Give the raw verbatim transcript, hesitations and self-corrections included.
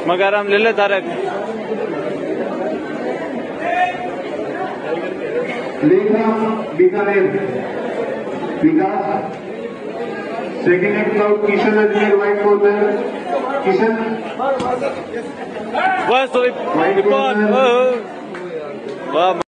मगर हम ले ले Tarak Lekha Bikaner Vikas second eight cloud Kishan Ajmer white corner Kishan बस तो व्हाइट कॉर्नर।